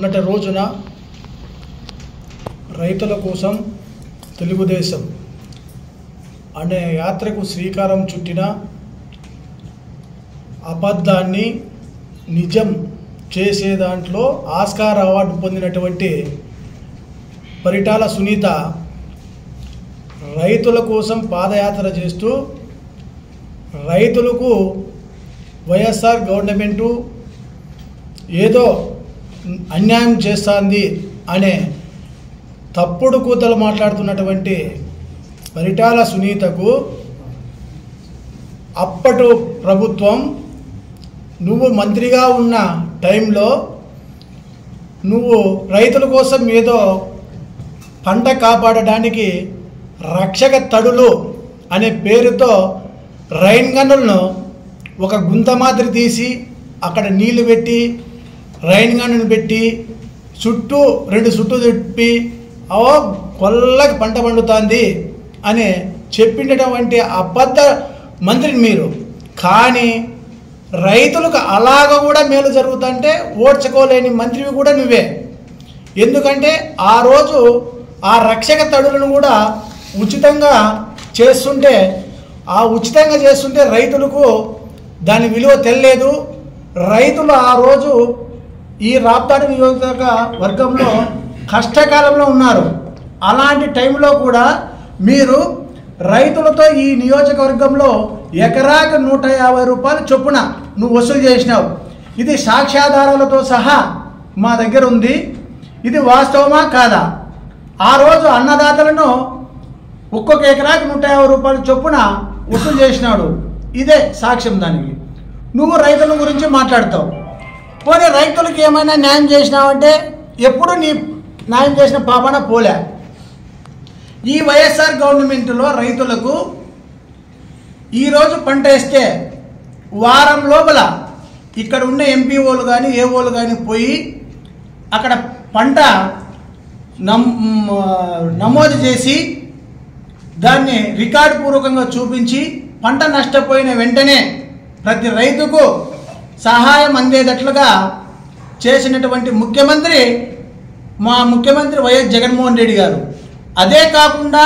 మొన్నటి రోజున రైతుల కోసం తెలుగుదేశం అనే యాత్రకు శ్రీకారం చుట్టిన అబద్ధాన్ని నిజం చేసే దాంట్లో ఆస్కార్ అవార్డు పొందినటువంటి పరిటాల సునీత రైతుల కోసం పాదయాత్ర చేస్తూ రైతులకు వైఎస్ఆర్ గవర్నమెంటు ఏదో అన్యాయం చేస్తుంది అనే తప్పుడు కూతలు మాట్లాడుతున్నటువంటి పరిటాల సునీతకు అప్పటి ప్రభుత్వం నువ్వు మంత్రిగా ఉన్న టైంలో నువ్వు రైతుల కోసం ఏదో పంట కాపాడడానికి రక్షక తడులు అనే పేరుతో రైన్ గన్నులను ఒక గుంత మాదిరి తీసి అక్కడ నీళ్లు పెట్టి రైన్ గన్నును పెట్టి చుట్టూ 2 చుట్టూ తిప్పి కొల్లకి పంట పండుతుంది అని చెప్పినటువంటి అబద్ధ మంత్రిని మీరు. కానీ రైతులకు అలాగ కూడా మేలు జరుగుతుంటే ఓడ్చుకోలేని మంత్రివి కూడా నువ్వే. ఎందుకంటే ఆ రోజు ఆ రక్షక తడులను కూడా ఉచితంగా చేస్తుంటే రైతులకు దాని విలువ తెలియలేదు. రైతులు ఆ రోజు ఈ రాప్తాడు నియోజకవర్గ వర్గంలో కష్టకాలంలో ఉన్నారు. అలాంటి టైంలో కూడా మీరు రైతులతో ఈ నియోజకవర్గంలో ఎకరాకు 150 రూపాయలు చొప్పున నువ్వు వసూలు చేసినావు. ఇది సాక్ష్యాధారాలతో సహా మా దగ్గర ఉంది. ఇది వాస్తవమా కాదా? ఆ రోజు అన్నదాతలను ఒక్కొక్క ఎకరాకు 150 రూపాయల చొప్పున వసూలు చేసినాడు. ఇదే సాక్ష్యం దానికి. నువ్వు రైతుల గురించి మాట్లాడతావు. పోనీ రైతులకు ఏమైనా న్యాయం చేసినావంటే ఎప్పుడు నీ న్యాయం చేసిన పాపన పోలే. ఈ వైఎస్ఆర్ గవర్నమెంట్లో రైతులకు ఈరోజు పంట వేస్తే వారం లోపల ఇక్కడ ఉన్న ఎంపీఓలు కానీ ఏఓలు కానీ పోయి అక్కడ పంట నమోదు చేసి దాన్ని రికార్డు పూర్వకంగా చూపించి పంట నష్టపోయిన వెంటనే ప్రతి రైతుకు సహాయం అందేటట్లుగా చేసినటువంటి మా ముఖ్యమంత్రి వైఎస్ జగన్మోహన్ రెడ్డి గారు. అదే కాకుండా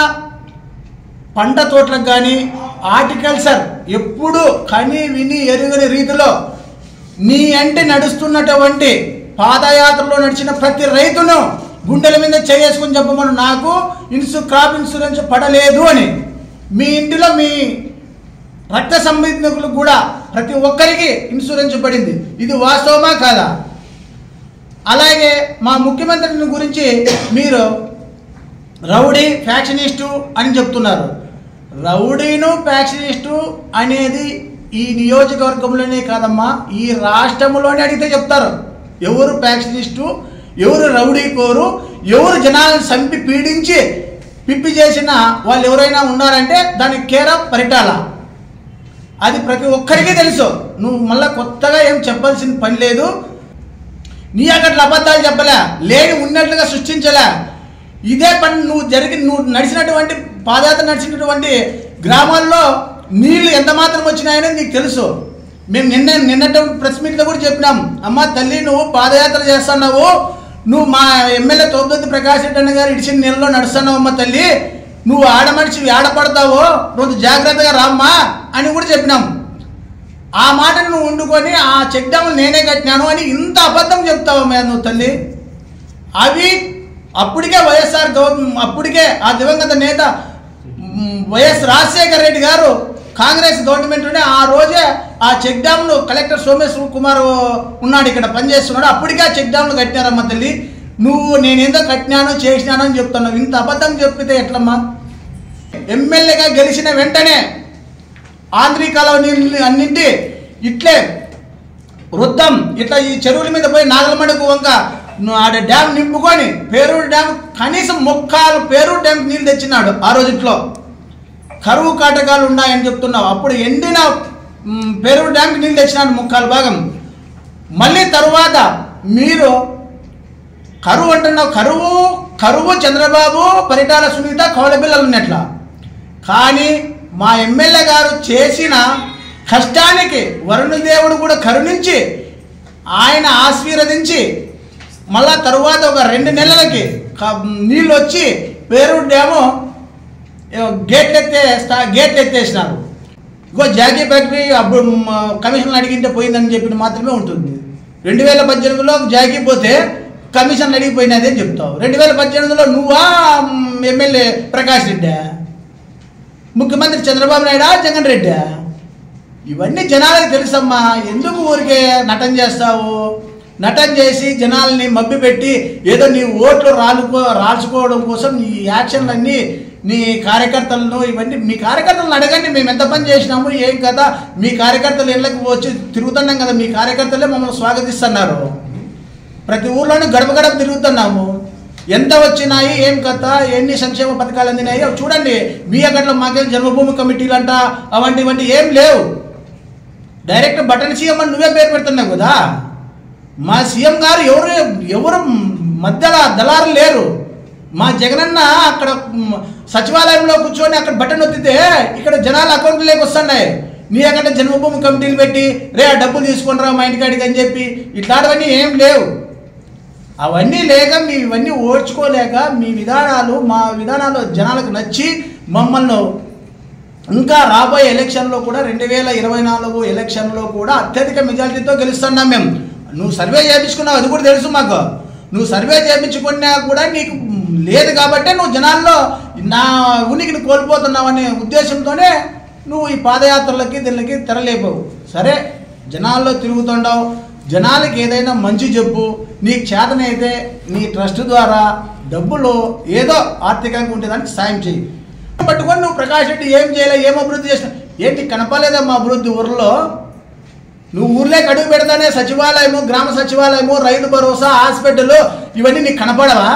పంట తోటలకు కానీ హార్టికల్చర్ ఎప్పుడు కని విని ఎరుగని రీతిలో నీ అంటే నడుస్తున్నటువంటి పాదయాత్రలో నడిచిన ప్రతి రైతును గుండెల మీద చేసుకుని చెప్పమను, నాకు క్రాప్ ఇన్సూరెన్స్ పడలేదు అని. మీ ఇంటిలో మీ రక్త సంబంధికులకు కూడా ప్రతి ఒక్కరికి ఇన్సూరెన్స్ పడింది. ఇది వాస్తవమా కాదా? అలాగే మా ముఖ్యమంత్రిని గురించి మీరు రౌడీ ఫ్యాక్షనిస్టు అని చెప్తున్నారు. రౌడీను ఫ్యాక్షనిస్టు అనేది ఈ నియోజకవర్గంలోనే కాదమ్మా, ఈ రాష్ట్రంలోనే అడిగితే చెప్తారు. ఎవరు ఫ్యాక్షనిస్టు, ఎవరు రౌడీ కోరు, ఎవరు జనాలను చంపి పీడించి పిప్పి చేసిన వాళ్ళు ఎవరైనా ఉన్నారంటే దానికి కేర్ ఆఫ్ పరిటాల. అది ప్రతి ఒక్కరికి తెలుసు. నువ్వు మళ్ళీ కొత్తగా ఏం చెప్పాల్సిన పని లేదు. నీ అక్కట్ల అబద్ధాలు చెప్పలే, లేని ఉన్నట్లుగా సృష్టించలే. ఇదే పని నువ్వు నడిచినటువంటి పాదయాత్ర నడిచినటువంటి గ్రామాల్లో నీళ్లు ఎంత మాత్రం వచ్చినాయనేది నీకు తెలుసు. మేము నిన్నటి ప్రెస్ మీట్లో కూడా చెప్పినాం, అమ్మ తల్లి నువ్వు పాదయాత్ర చేస్తున్నావు, నువ్వు మా ఎమ్మెల్యే తోపుదొత్తి ప్రకాష్ రెడ్డి అన్న గారు ఇడిచిన నీళ్ళలో నడుస్తున్నావు అమ్మ తల్లి, నువ్వు ఆడమనిషి ఆడపడతావో రోజు జాగ్రత్తగా రామ్మా అని కూడా చెప్పినాం. ఆ మాటను నువ్వు వండుకొని ఆ చెక్ డ్యాములు నేనే కట్టినాను అని ఇంత అబద్ధం చెప్తావమ్మా నువ్వు తల్లి. అవి అప్పటికే అప్పటికే ఆ దివంగత నేత వైఎస్ రాజశేఖర రెడ్డి గారు కాంగ్రెస్ గవర్నమెంట్లోనే ఆ రోజే ఆ చెక్ డ్యామ్లు కలెక్టర్ సోమేశ్వర కుమార్ ఉన్నాడు, ఇక్కడ పనిచేస్తున్నాడు, అప్పటికే ఆ చెక్ డ్యామ్లు కట్టినారమ్మ తల్లి. నువ్వు నేనేందో కట్టినాను చేసినాను అని చెప్తున్నావు. ఇంత అబద్ధం చెప్పితే ఎట్లమ్మా? ఎమ్మెల్యేగా గెలిచిన వెంటనే ఆంధ్రీకాలం నీళ్ళు అన్నింటి ఇట్లే వృద్ధం ఇట్లా ఈ చెరువుల మీద పోయి నాగలమడుగు వంక ఆడ డ్యామ్ నింపుకొని పేరూరు డ్యామ్ కనీసం 3 పేరూరు డ్యామ్ నీళ్ళు తెచ్చినాడు. ఆ రోజుట్లో కరువు కాటకాలు ఉన్నాయని చెప్తున్నావు. అప్పుడు ఎండిన పేరూరు డ్యామ్కి నీళ్ళు తెచ్చినాడు 3/4 భాగం. మళ్ళీ తరువాత మీరు కరువు అంటున్నావు. కరువు చంద్రబాబు పరిటాల సునీత కౌలబిల్లలు ఉన్నట్ల. కానీ మా ఎమ్మెల్యే గారు చేసిన కష్టానికి వరుణదేవుడు కూడా కరుణించి ఆయన ఆశీర్వదించి మళ్ళా తరువాత ఒక 2 నెలలకి నీళ్ళు వచ్చి పేరూరు డ్యాము గేట్లు ఎత్తేసినారు. ఇంకో జాకీ ఫ్యాక్టరీ అప్పుడు కమిషన్ అడిగింటే పోయిందని చెప్పిన మాత్రమే ఉంటుంది. 2018లో జాకీ పోతే కమిషన్ అడిగిపోయినది అని చెప్తావు. 2018లో నువ్వా ఎమ్మెల్యే ప్రకాష్ రెడ్డి, ముఖ్యమంత్రి చంద్రబాబు నాయుడా, జగన్ రెడ్డి? ఇవన్నీ జనాలకు తెలుసమ్మా. ఎందుకు ఊరికే నటన చేస్తావు? నటన చేసి జనాల్ని మభ్యపెట్టి ఏదో నీ ఓట్లు రాల్చుకోవడం కోసం నీ యాక్షన్లన్నీ, నీ కార్యకర్తలను, ఇవన్నీ మీ కార్యకర్తలను అడగండి. మేము ఎంత పని చేసినాము ఏం కదా, మీ కార్యకర్తలు ఇళ్ళకి వచ్చి తిరుగుతున్నాం కదా, మీ కార్యకర్తలే మమ్మల్ని స్వాగతిస్తున్నారు. ప్రతి ఊర్లోనూ గడప గడప తిరుగుతున్నాము. ఎంత వచ్చినాయి, ఏం కథ, ఎన్ని సంక్షేమ పథకాలు అందినాయి చూడండి. మీ అక్కడలో మాకే జన్మభూమి కమిటీలు అంట అవంటి ఏం లేవు. డైరెక్ట్ బటన్ సీఎం అని నువ్వే పేరు పెడుతున్నావు కదా. మా సీఎం గారు ఎవరు మధ్యలో దళారు లేరు. మా జగనన్న అక్కడ సచివాలయంలో కూర్చొని అక్కడ బటన్ ఒత్తితే ఇక్కడ జనాల అకౌంట్లోకి వస్తున్నాయి. నీ అక్కడ జన్మభూమి కమిటీలు పెట్టి రే డబ్బులు తీసుకుంటారా మా ఇంటికాడికి అని చెప్పి ఇట్లాంటివన్నీ ఏం లేవు. అవన్నీ లేక ఇవన్నీ ఓడ్చుకోలేక మా విధానాలు జనాలకు నచ్చి మమ్మల్ని ఇంకా రాబోయే ఎలక్షన్లో కూడా 2024 ఎలక్షన్లో కూడా అత్యధిక మెజారిటీతో గెలుస్తున్నాం మేము. నువ్వు సర్వే చేయించుకున్నావు, అది కూడా తెలుసు మాకు. నువ్వు సర్వే చేయించుకున్నా కూడా నీకు లేదు కాబట్టి నువ్వు జనాల్లో నా ఉనికిని కోల్పోతున్నావు అనే ఉద్దేశంతోనే నువ్వు ఈ పాదయాత్రలకి దీనికి తెరలేపోవు. సరే, జనాల్లో తిరుగుతుండవు, జనాలకి ఏదైనా మంచి చెప్పు. నీకు చేతనైతే నీ ట్రస్ట్ ద్వారా డబ్బులు ఏదో ఆర్థికంగా ఉండేదానికి సాయం చేయి. పట్టుకొని నువ్వు ప్రకాష్ రెడ్డి ఏం చేయలే, ఏం అభివృద్ధి చేసినా ఏంటి కనపలేదా మా అభివృద్ధి ఊర్లో? నువ్వు ఊర్లోకి అడుగు పెడతానే సచివాలయము, గ్రామ సచివాలయము, రైతు భరోసా, హాస్పిటల్ ఇవన్నీ నీకు కనపడవా?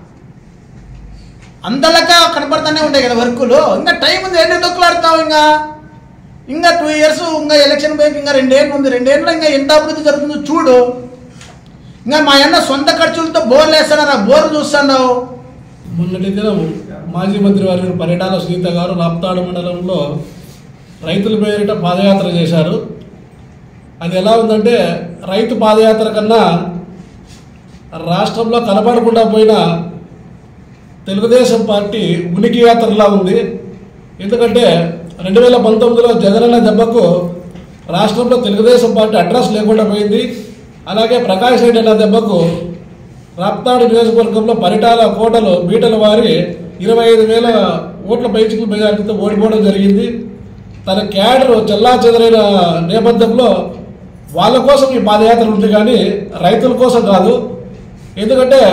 అంతలక కనపడతానే ఉంటాయి కదా వర్కులు. ఇంకా టైం ఉంది, ఏంటి దొక్కులాడుతావు? ఇంకా 2 ఇయర్స్, ఇంకా ఎలక్షన్ పోయి ఇంకా 2 ఏళ్ళు ఉంది. 2 ఏళ్ళలో ఇంకా ఎంత అభివృద్ధి జరుగుతుందో చూడు. ఇంకా మా అన్న సొంత ఖర్చులతో బోర్లు వేస్తున్నారా? బోర్లు చూస్తున్నావు. మొన్నటి దినం మాజీ మంత్రి వారి పరిటాల సునీత గారు రాప్తాడు మండలంలో రైతుల పేరిట పాదయాత్ర చేశారు. అది ఎలా ఉందంటే రైతు పాదయాత్ర కన్నా రాష్ట్రంలో కనబడకుండా పోయిన తెలుగుదేశం పార్టీ ఉనికి యాత్రలా ఉంది. ఎందుకంటే 2019లో జగనన్న దెబ్బకు రాష్ట్రంలో తెలుగుదేశం పార్టీ అడ్రస్ లేకుండా పోయింది. అలాగే ప్రకాష్ రెడ్డి అన్న దెబ్బకు రాప్తాడు నియోజకవర్గంలో పరిటాల కోటలు బీటల వారి 25,000 ఓట్ల పైచికల మెజారిటీతో ఓడిపోవడం జరిగింది. తన క్యాడర్ చెల్లా చెదరైన నేపథ్యంలో వాళ్ళ కోసం ఈ పాదయాత్ర ఉంది కానీ రైతుల కోసం కాదు. ఎందుకంటే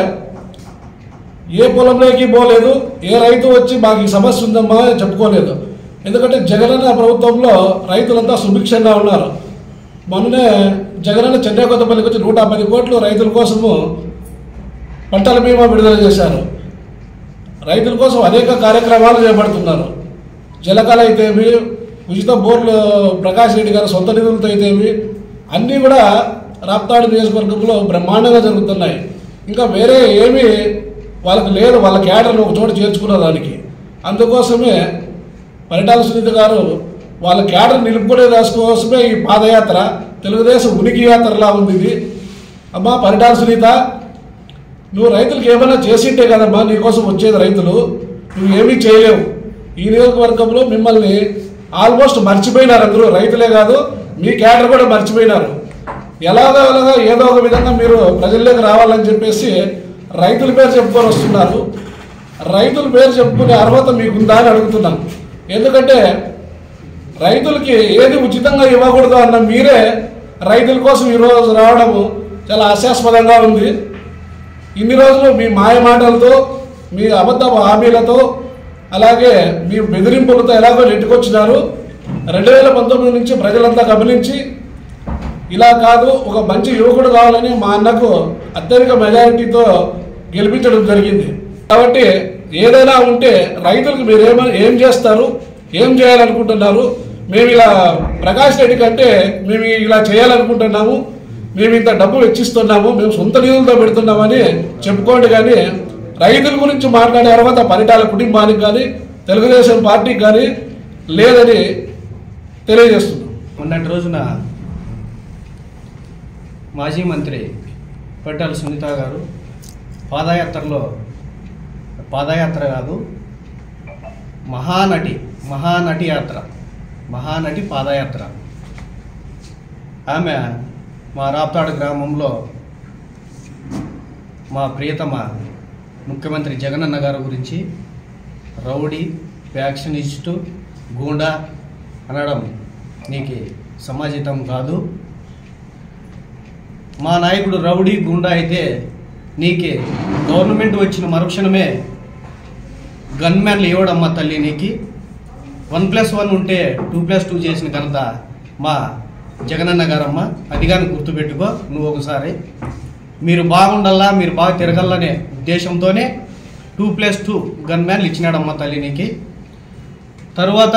ఏ పొలంలోకి పోలేదు, ఏ రైతు వచ్చి మాకు ఈ సమస్య ఉందమ్మా చెప్పుకోలేదు. ఎందుకంటే జగనన్న ప్రభుత్వంలో రైతులంతా సుభిక్షంగా ఉన్నారు. మొన్ననే జగనన్న చెన్నై కొత్తపల్లికి వచ్చి 110 కోట్లు రైతుల కోసము పంటల బీమా విడుదల చేశారు. రైతుల కోసం అనేక కార్యక్రమాలు చేపడుతున్నారు. జలకళ అయితేమి, ఉచిత బోర్లు ప్రకాష్ రెడ్డి గారి సొంత నిధులతో అయితేమి అన్నీ కూడా రాప్తాడు నియోజకవర్గంలో బ్రహ్మాండంగా జరుగుతున్నాయి. ఇంకా వేరే ఏమీ వాళ్ళకి లేదు, వాళ్ళ క్యాడర్ను ఒక చోట చేర్చుకున్న దానికి. అందుకోసమే పరిటాల సునీత గారు వాళ్ళ క్యాడర్ నిలుపుకునే దానికోసమే ఈ పాదయాత్ర తెలుగుదేశం ఉనికి యాత్రలా ఉంది ఇది. అమ్మా పరిటాల సునీత, నువ్వు రైతులకు ఏమైనా చేసింటే కదమ్మా నీకోసం వచ్చేది రైతులు. నువ్వు ఏమీ చేయలేవు. ఈ నియోజకవర్గంలో మిమ్మల్ని ఆల్మోస్ట్ మర్చిపోయినారు అందరూ. రైతులే కాదు, మీ క్యాడర్ కూడా మర్చిపోయినారు. ఎలాగో ఏదో ఒక విధంగా మీరు ప్రజల్లోకి రావాలని చెప్పేసి రైతుల పేరు చెప్పుకొని వస్తున్నారు. రైతుల పేరు చెప్పుకునే అర్హత మీకుందా అని అడుగుతున్నాను. ఎందుకంటే రైతులకి ఏది ఉచితంగా ఇవ్వకూడదు అన్న మీరే రైతుల కోసం ఈరోజు రావడము చాలా హాస్యాస్పదంగా ఉంది. ఇన్ని రోజులు మీ మాయ మాటలతో, మీ అబద్ధ హామీలతో, అలాగే మీ బెదిరింపులతో ఎలాగో నెట్టుకొచ్చినారు. 2019 నుంచి ప్రజలంతా గమనించి ఇలా కాదు, ఒక మంచి యువకుడు కావాలని మా అన్నకు అత్యధిక మెజారిటీతో గెలిపించడం జరిగింది. కాబట్టి ఏదైనా ఉంటే రైతులకు మీరు ఏం చేస్తారు, ఏం చేయాలనుకుంటున్నారు? మేము ఇలా ప్రకాష్ రెడ్డి కంటే మేము ఇలా చేయాలనుకుంటున్నాము, మేము ఇంత డబ్బు వెచ్చిస్తున్నాము, మేము సొంత నిధులతో పెడుతున్నామని చెప్పుకోండి. కానీ రైతుల గురించి మాట్లాడే అర్హత పరిటాల కుటుంబానికి కానీ తెలుగుదేశం పార్టీకి కానీ లేదని తెలియజేస్తున్నాం. మొన్నటి రోజున మాజీ మంత్రి పరిటాల సునీత గారు పాదయాత్ర కాదు, మహానటి పాదయాత్ర. ఆమె మా రాప్తాడు గ్రామంలో మా ప్రియతమ ముఖ్యమంత్రి జగనన్న గారి గురించి రౌడీ, ఫ్యాక్షనిస్టు, గూండా అనడం నీకు సమాజితం కాదు. మా నాయకుడు రౌడీ, గూండా అయితే నీకే గవర్నమెంట్ వచ్చిన మరుక్షణమే గన్మ్యాన్లు ఇవ్వడమ్మా తల్లి. నీకు 1+1 ఉంటే 2+2 చేసిన ఘనత మా జగనన్న గారమ్మ. అది కానీ గుర్తుపెట్టుకో నువ్వు ఒకసారి. మీరు బాగుండాలా, మీరు బాగా తిరగలనే ఉద్దేశంతోనే 2+2 గన్మ్యాన్లు ఇచ్చినాడమ్మ తల్లి నీకు. తరువాత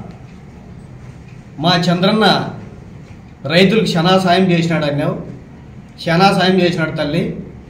మా చంద్రన్న రైతులకు క్షణా సాయం చేసినాడు అన్నావు. క్షణా సాయం చేసినాడు తల్లి.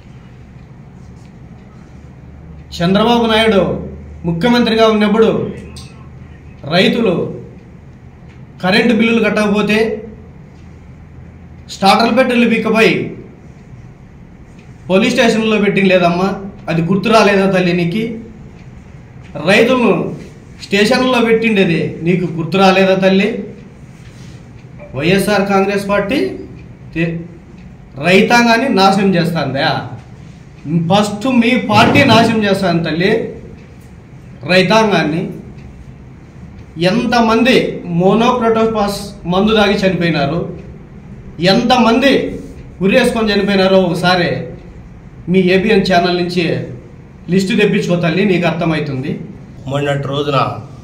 చంద్రబాబు నాయుడు ముఖ్యమంత్రిగా ఉన్నప్పుడు రైతులు కరెంటు బిల్లులు కట్టకపోతే స్టార్టర్లు పెట్టెలు పీకపోయి పోలీస్ స్టేషన్లో పెట్టి లేదమ్మా, అది గుర్తు రాలేదా తల్లి నీకు? రైతులను స్టేషన్లో పెట్టిండేది నీకు గుర్తు రాలేదా తల్లి? వైఎస్ఆర్ కాంగ్రెస్ పార్టీ రైతాంగాన్ని నాశనం చేస్తుందా? ఫస్ట్ మీ పార్టీ నాశనం చేస్తాను తల్లి రైతాంగాన్ని. ఎంతమంది మోనోక్రోటోపాస్ మందు తాగి చనిపోయినారు, ఎంతమంది ఉరేసుకొని చనిపోయినారో ఒకసారి మీ ఏబిఎన్ ఛానల్ నుంచి లిస్టు తెప్పించుకో తల్లి, నీకు అర్థమవుతుంది. మొన్నటి రోజున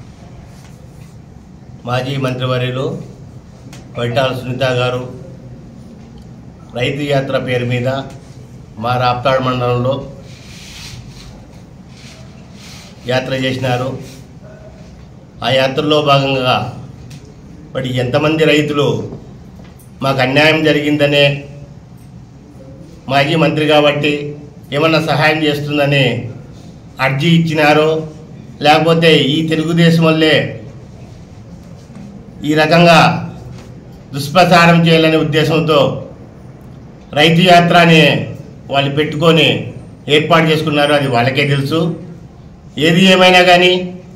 మాజీ మంత్రివర్యులు వైటాల సునీత గారు రైతు యాత్ర పేరు మీద మా రాప్తాడు మండలంలో యాత్ర చేసినారు. ఆ యాత్రలో భాగంగా మరి ఎంతమంది రైతులు మాకు అన్యాయం జరిగిందనే మాజీ మంత్రి కాబట్టి ఏమన్నా సహాయం చేస్తుందని అర్జీ ఇచ్చినారో, లేకపోతే ఈ తెలుగుదేశం వల్లే ఈ రకంగా దుష్ప్రచారం చేయాలనే ఉద్దేశంతో రైతు యాత్ర అని వాళ్ళు పెట్టుకొని ఏర్పాటు చేసుకున్నారు. అది వాళ్ళకే తెలుసు. ఏది ఏమైనా కానీ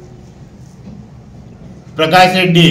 ప్రకాష్ రెడ్డి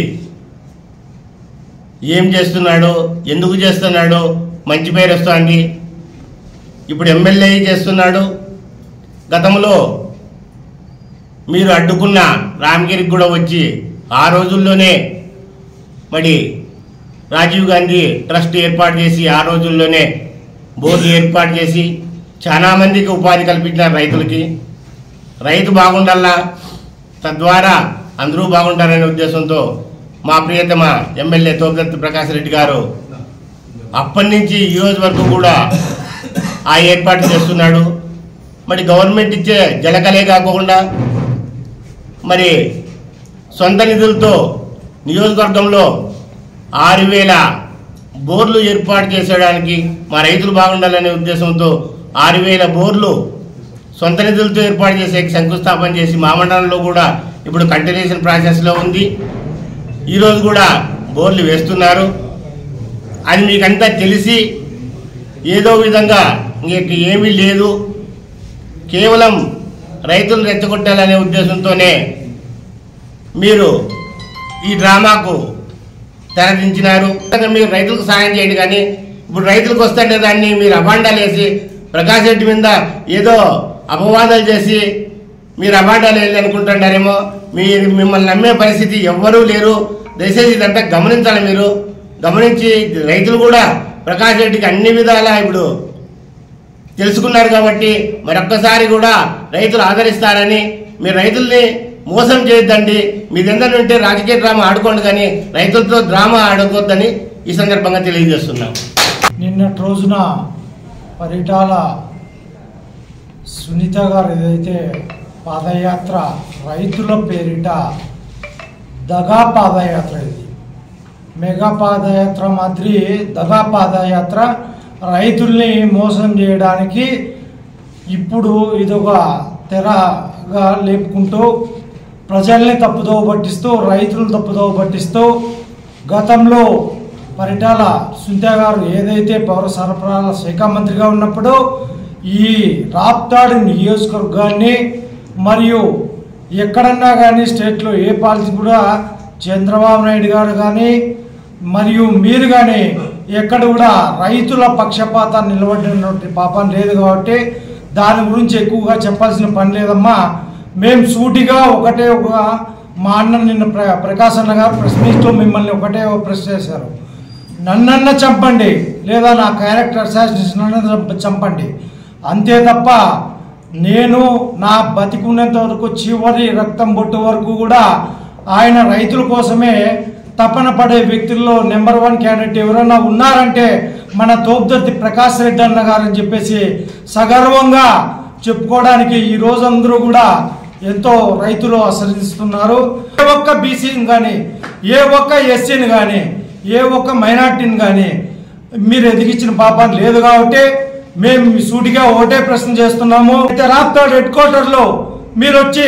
ఏం చేస్తున్నాడో, ఎందుకు చేస్తున్నాడో మంచి పేరు వస్తుంది. ఇప్పుడు ఎమ్మెల్యే చేస్తున్నాడు. గతంలో మీరు అడ్డుకున్న రామగిరికి కూడా వచ్చి ఆ రోజుల్లోనే మరి రాజీవ్ గాంధీ ట్రస్ట్ ఏర్పాటు చేసి ఆ రోజుల్లోనే బోర్డు ఏర్పాటు చేసి చాలా మందికి ఉపాధి కల్పించారు రైతులకి. రైతు బాగుండాలా, తద్వారా అందరూ బాగుంటారనే ఉద్దేశంతో మా ప్రియతమ ఎమ్మెల్యే తోపుదత్తి ప్రకాష్ రెడ్డి గారు అప్పటి నుంచి ఈ రోజు వరకు కూడా ఆ ఏర్పాటు చేస్తున్నాడు. మరి గవర్నమెంట్ ఇచ్చే జలకలే కాకుండా మరి సొంత నిధులతో నియోజకవర్గంలో 6,000 బోర్లు ఏర్పాటు చేసేయడానికి మా రైతులు బాగుండాలనే ఉద్దేశంతో 6,000 బోర్లు సొంత నిధులతో ఏర్పాటు చేసే శంకుస్థాపన చేసి మా మండలంలో కూడా ఇప్పుడు కంటిన్యూషన్ ప్రాసెస్లో ఉంది. ఈరోజు కూడా బోర్లు వేస్తున్నారు. అది మీకంతా తెలిసి ఏదో విధంగా ఇంక ఏమీ లేదు, కేవలం రైతులు రెచ్చగొట్టాలనే ఉద్దేశంతోనే మీరు ఈ డ్రామాకు తెరదించినారు. మీరు రైతులకు సాయం చేయండి, కానీ ఇప్పుడు రైతులకు వస్తుంటే దాన్ని మీరు అభాండాలు వేసి ప్రకాష్ రెడ్డి మీద ఏదో అపవాదాలు చేసి మీరు అభాండాలు వెళ్ళి అనుకుంటున్నారేమో. మిమ్మల్ని నమ్మే పరిస్థితి ఎవ్వరూ లేరు. దయచేసి ఇదంతా గమనించాలి. మీరు గమనించి రైతులు కూడా ప్రకాష్ రెడ్డికి అన్ని విధాలా ఇప్పుడు తెలుసుకున్నారు కాబట్టి మరొక్కసారి కూడా రైతులు ఆదరిస్తారని, మీరు రైతుల్ని మోసం చేయొద్దండి. మీ దగ్గర ఉంటే రాజకీయ డ్రామా ఆడుకోండి, కానీ రైతులతో డ్రామా ఆడుకోవద్దని ఈ సందర్భంగా తెలియజేస్తున్నాం. నిన్నటి రోజున పరిటాల సునీత గారు ఏదైతే పాదయాత్ర రైతుల పేరిట దగా పాదయాత్ర, ఇది మెగా పాదయాత్ర మాదిరి దగా పాదయాత్ర రైతుల్ని మోసం చేయడానికి ఇప్పుడు ఇదొక తెరగా లేపుకుంటూ ప్రజల్ని తప్పుదోవ పట్టిస్తూ రైతులను తప్పుదోవ పట్టిస్తూ గతంలో పరిటాల సునీత గారు ఏదైతే పౌర సరఫరాల శాఖ మంత్రిగా ఉన్నప్పుడు ఈ రాప్తాడు నియోజకవర్గాన్ని మరియు ఎక్కడన్నా కానీ స్టేట్లో ఏ పాలసీ కూడా చంద్రబాబు నాయుడు గారు కానీ మరియు మీరు కానీ ఎక్కడ కూడా రైతుల పక్షపాతాన్ని నిలబడినటువంటి పాపం లేదు కాబట్టి దాని గురించి ఎక్కువగా చెప్పాల్సిన పని లేదమ్మా. మేము సూటిగా ఒకటే మా అన్న నిన్న ప్రకాశ్ అన్న గారు ప్రెస్ మీట్లో మిమ్మల్ని ఒకటే ప్రశ్న చేశారు, నన్నన్న చంపండి లేదా నా క్యారెక్టర్ అసాసినేషన్ చంపండి, అంతే తప్ప నేను నా బతికున్నంత వరకు చివరి రక్తం బొట్టు వరకు కూడా ఆయన రైతుల కోసమే తపన పడే వ్యక్తుల్లో నెంబర్ 1 క్యాండిడేట్ ఎవరైనా ఉన్నారంటే మన తోపుదర్తి ప్రకాష్ రెడ్డి అన్న గారు అని చెప్పేసి సగర్వంగా చెప్పుకోవడానికి ఈ రోజు అందరూ కూడా ఎంతో రైతులు ఆశ్రయిస్తున్నారు. ఏ ఒక్క బీసీని కానీ ఏ ఒక్క ఎస్సీని కానీ ఏ ఒక్క మైనార్టీని కానీ మీరు ఎదిగించిన పాపం లేదు కాబట్టి మేము సూటిగా ఒకటే ప్రశ్న చేస్తున్నాము. అయితే రాప్తాడు హెడ్ క్వార్టర్లో మీరు వచ్చి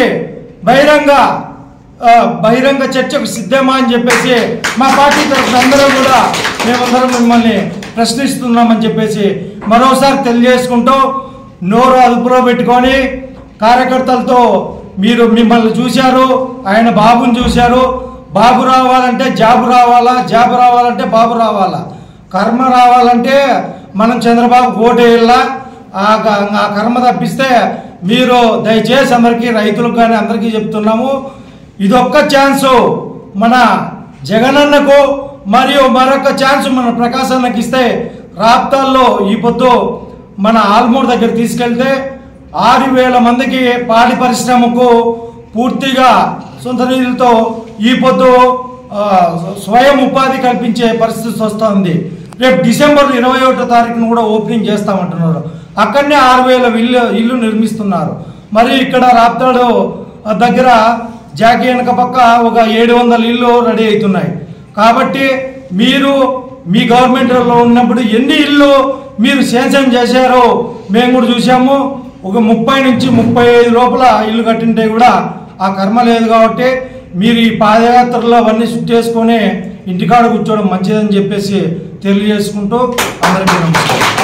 బహిరంగ చర్చకు సిద్ధమా అని చెప్పేసి మా పార్టీ తరఫున అందరం కూడా మేమందరం మిమ్మల్ని ప్రశ్నిస్తున్నామని చెప్పేసి మరోసారి తెలియజేసుకుంటూ నోరు అదుపులో పెట్టుకొని కార్యకర్తలతో మిమ్మల్ని చూశారు, ఆయన బాబుని చూశారు. బాబు రావాలంటే జాబు రావాలా, జాబు రావాలంటే బాబు రావాలా, కర్మ రావాలంటే మనం చంద్రబాబు ఓటేయాలా. ఆ కర్మ తప్పిస్తే మీరు దయచేసి అందరికీ రైతులకు కానీ అందరికీ చెప్తున్నాము, ఇదొక్క ఛాన్సు మన జగనన్నకు మరియు మరొక ఛాన్స్ మన ప్రకాశ్ అన్నకి ఇస్తే రాప్తాల్లో ఈ పొద్దు మన ఆల్మూర్ దగ్గర తీసుకెళ్తే 6,000 మందికి పాడి పరిశ్రమకు పూర్తిగా సొంత నిధులతో ఈ పొద్దు స్వయం ఉపాధి కల్పించే పరిస్థితి వస్తుంది. రేపు డిసెంబర్ 21వ తారీఖున కూడా ఓపెనింగ్ చేస్తామంటున్నారు. అక్కడనే 6,000 ఇల్లు నిర్మిస్తున్నారు. మరి ఇక్కడ రాప్తాడు దగ్గర జాకి వెనక పక్క ఒక 700 ఇల్లు రెడీ అవుతున్నాయి. కాబట్టి మీరు మీ గవర్నమెంట్లో ఉన్నప్పుడు ఎన్ని ఇల్లు మీరు శాంక్షన్ చేశారో మేము కూడా చూసాము. ఒక 30 నుంచి 35 లోపల ఇల్లు కట్టింటే కూడా ఆ కర్మ లేదు. కాబట్టి మీరు ఈ పాదయాత్రలో అవన్నీ చుట్టేసుకొని ఇంటికాడ కూర్చోవడం మంచిదని చెప్పేసి తెలియజేసుకుంటూ అందరికీ నమస్కారం.